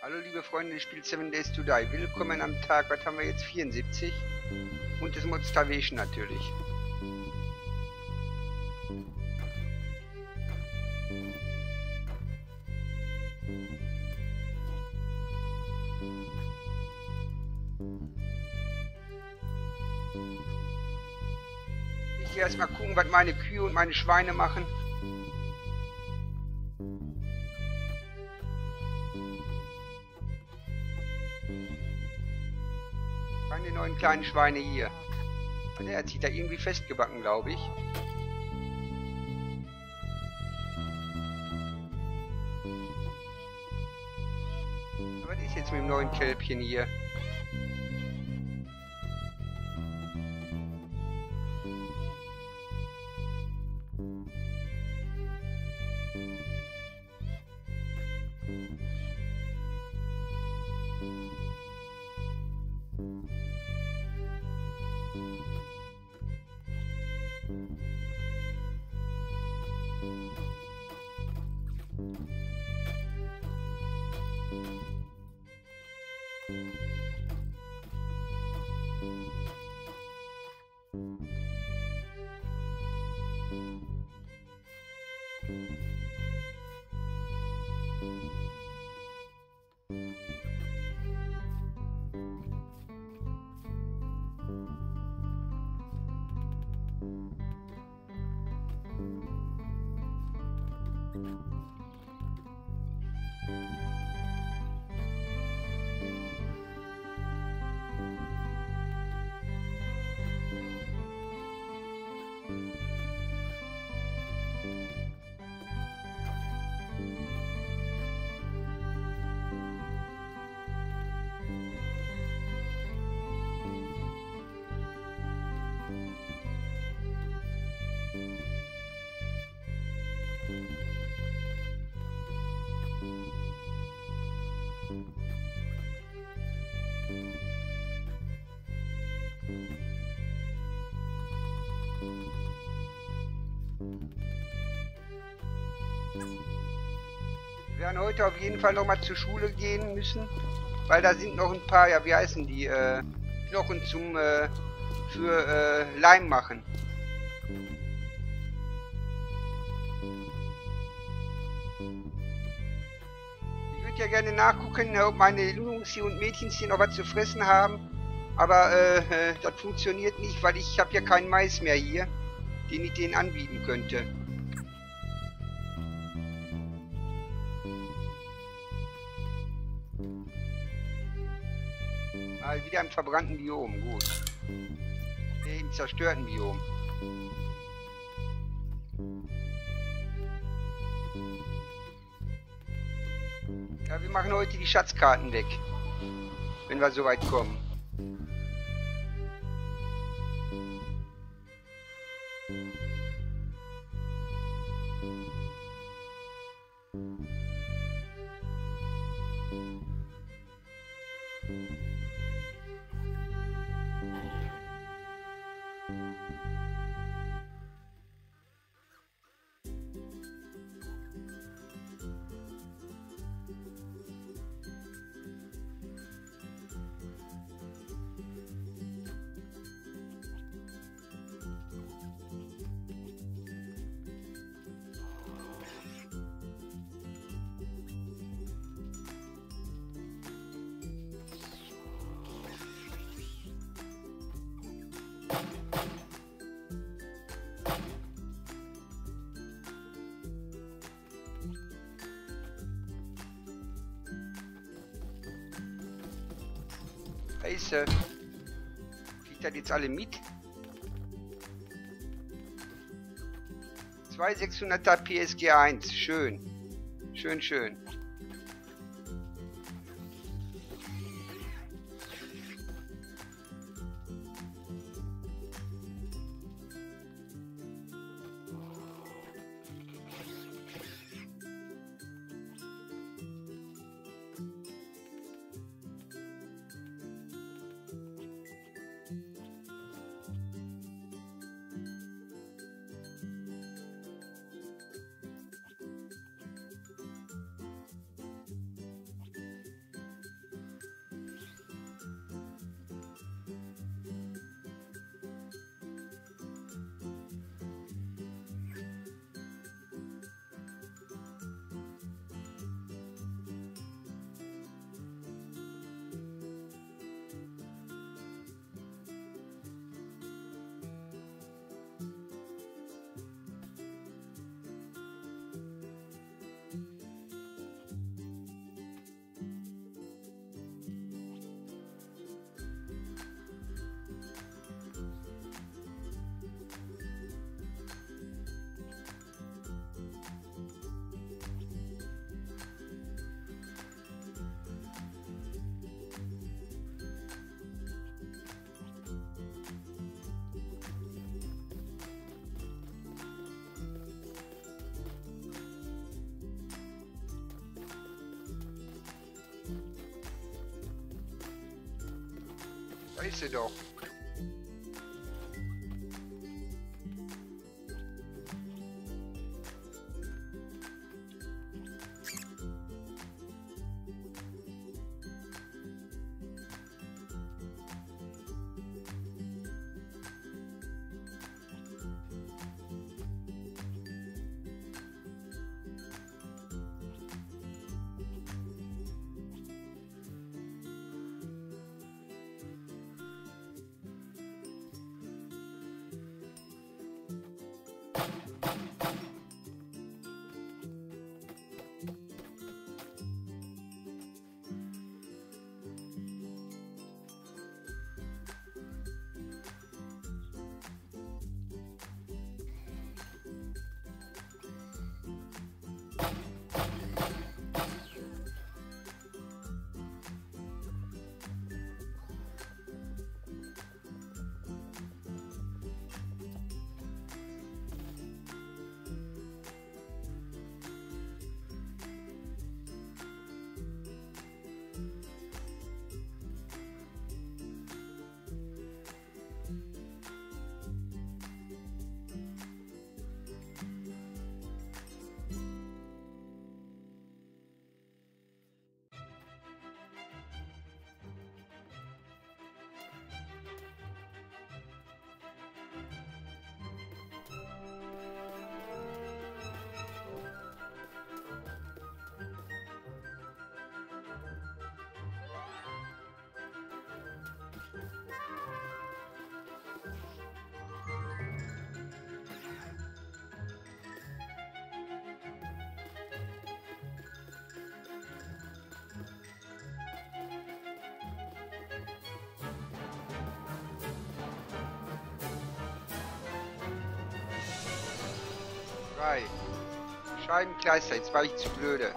Hallo liebe Freunde des Spiels 7 Days to Die. Willkommen am Tag, was haben wir jetzt? 74. Und das Mod Starvation natürlich. Ich gehe erstmal gucken, was meine Kühe und meine Schweine machen. Meine neuen kleinen Schweine hier. Der hat sich da irgendwie festgebacken, glaube ich. Was ist jetzt mit dem neuen Kälbchen hier? Wir werden heute auf jeden Fall noch mal zur Schule gehen müssen, weil da sind noch ein paar, ja wie heißen die, Knochen für Leim machen. Ich würde ja gerne nachgucken, ob meine Jungs hier und Mädchens hier noch was zu fressen haben, aber das funktioniert nicht, weil ich habe ja keinen Mais mehr hier, den ich denen anbieten könnte. Mal wieder im verbrannten Biom, gut. Im zerstörten Biom. Ja, wir machen heute die Schatzkarten weg. Wenn wir so weit kommen. Scheiße. Kriegt das jetzt alle mit? 2600er PSG 1. Schön. Schön, schön. ist sie doch. Drei. Scheibenkleister, jetzt war ich zu blöde.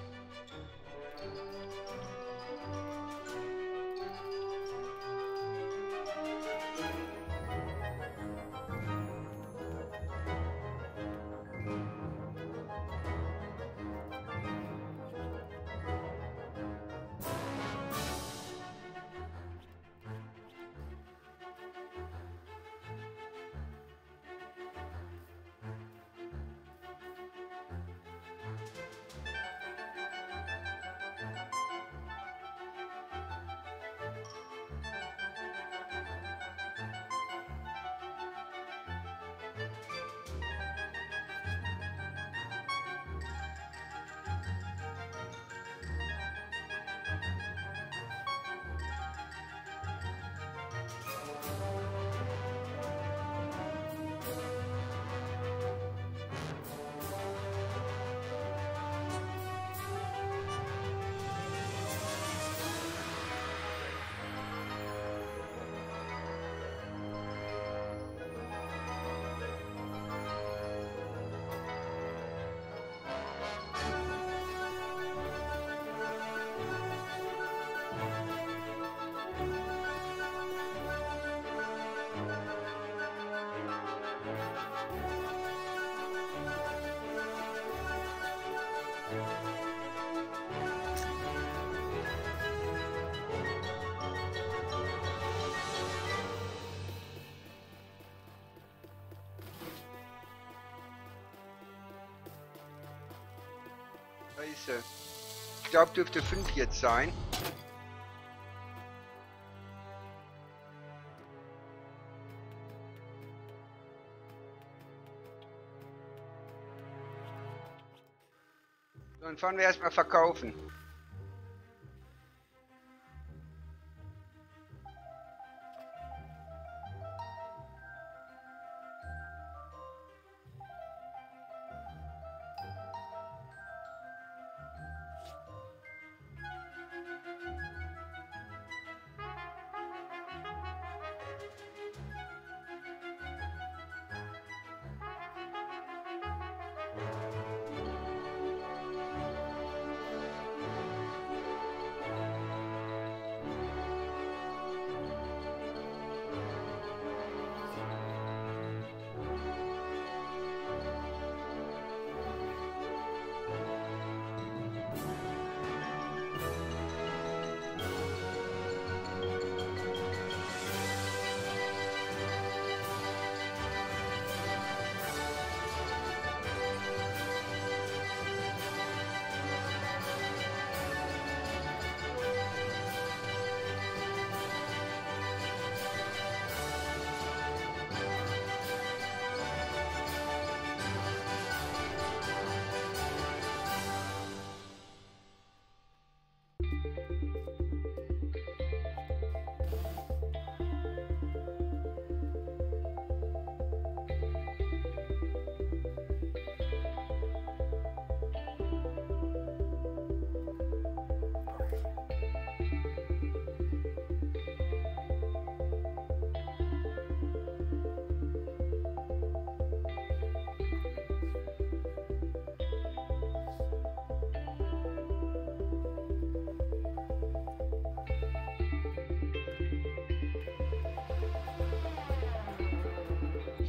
Scheiße. Ich glaube, dürfte 5 jetzt sein. Dann fahren wir erstmal verkaufen.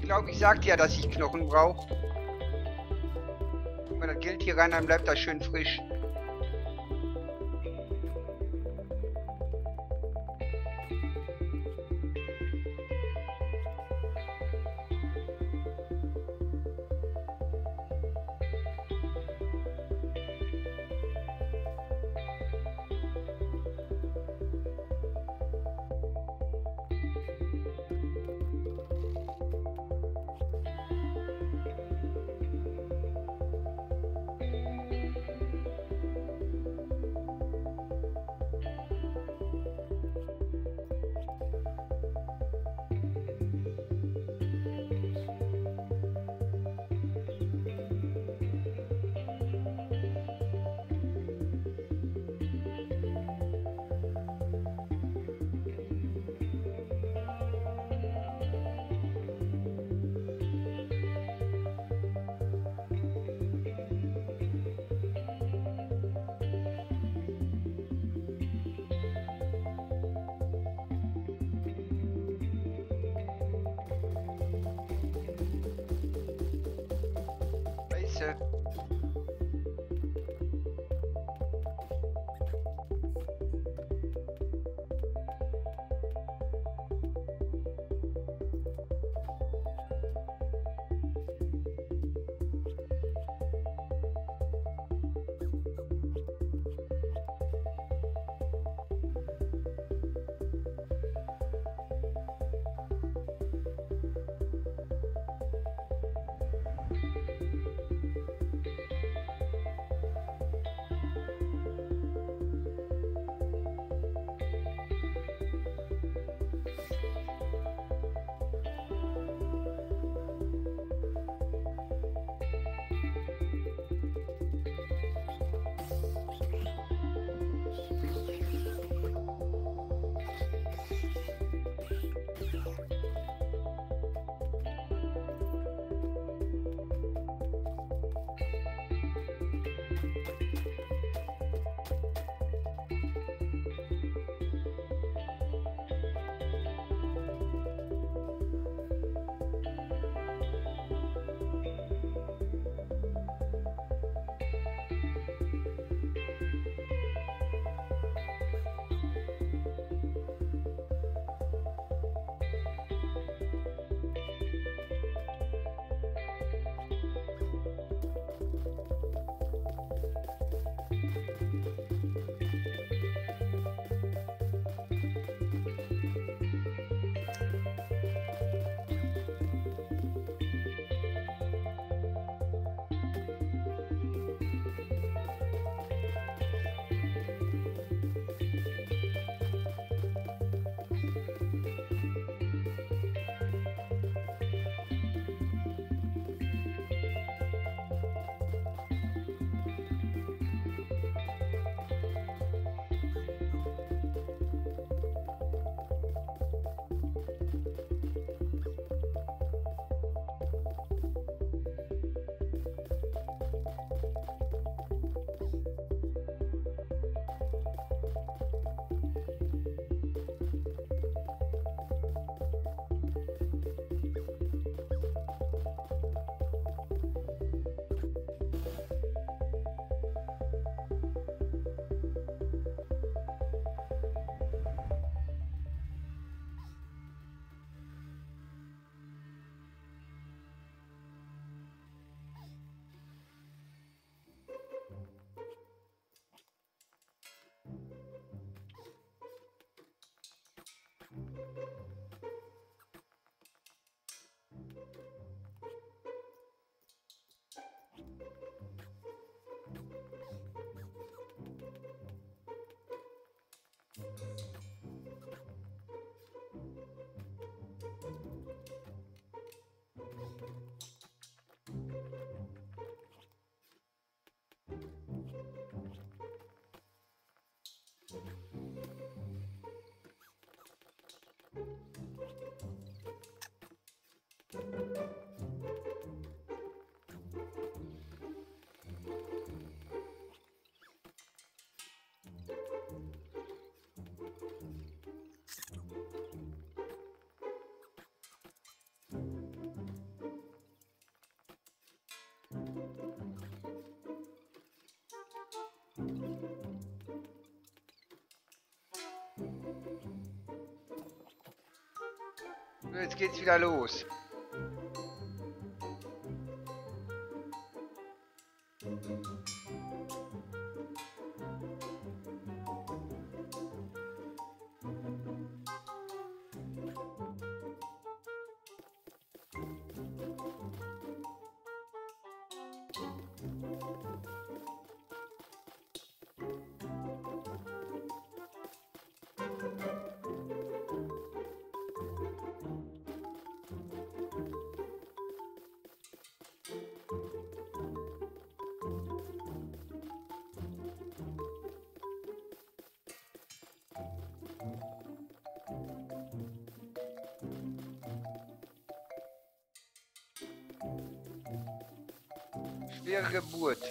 glaube, ich sagte ja, dass ich Knochen brauche. Wenn das Geld hier rein, dann bleibt das schön frisch. Jetzt geht's wieder los. Schwere Geburt.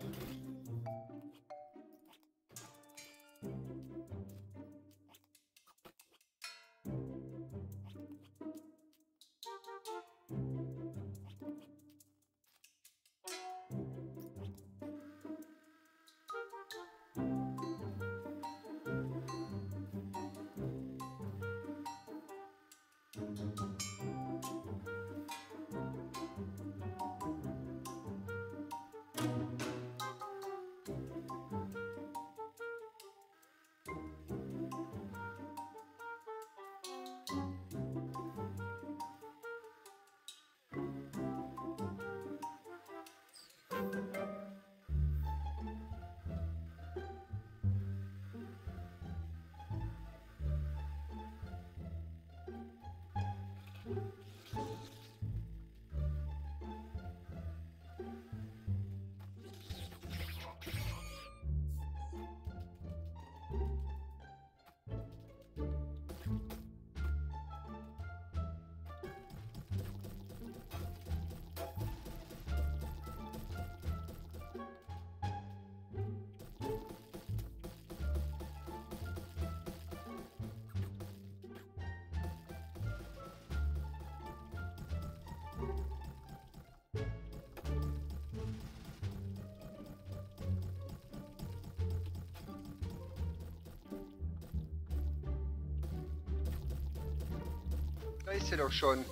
Da ist sie doch schon.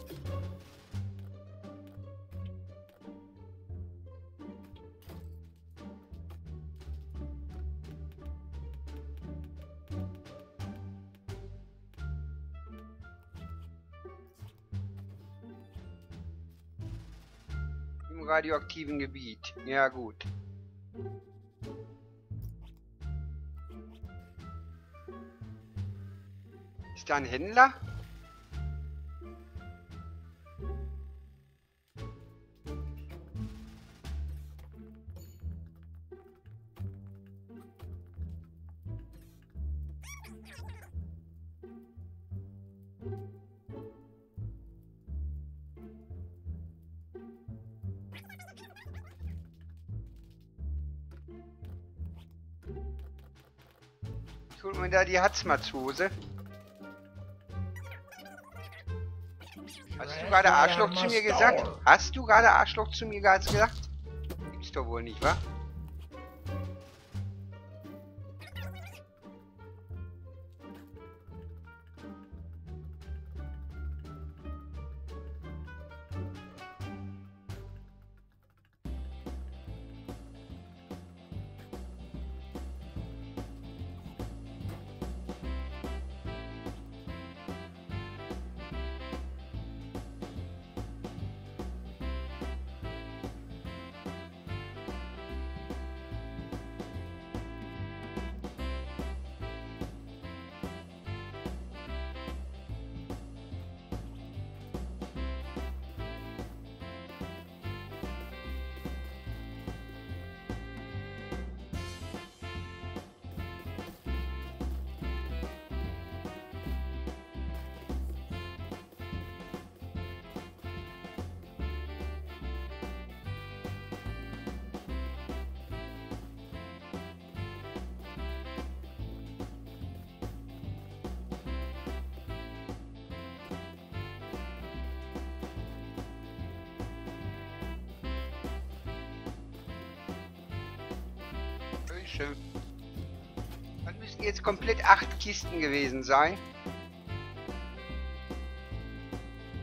Im radioaktiven Gebiet. Ja gut. Ist da ein Händler? Ich hol mir da die Hazmatzhose. Hast du gerade Arschloch zu mir gesagt? Hast du gerade Arschloch zu mir gesagt? Gibt's doch wohl nicht, wa? Schön. Das müssten jetzt komplett 8 Kisten gewesen sein.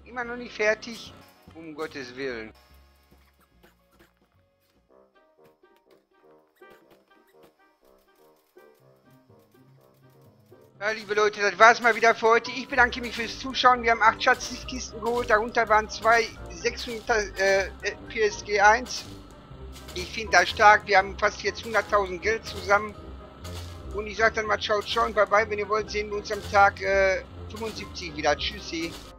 immer noch nicht fertig. Um Gottes Willen. Ja, liebe Leute, das war's mal wieder für heute. Ich bedanke mich fürs Zuschauen. Wir haben 8 Schatzkisten geholt. Darunter waren 2 600 PSG 1. Ich finde das stark. Wir haben fast jetzt 100.000 Geld zusammen. Und ich sage dann mal ciao, ciao und bye bye. Wenn ihr wollt, sehen wir uns am Tag 75 wieder. Tschüssi.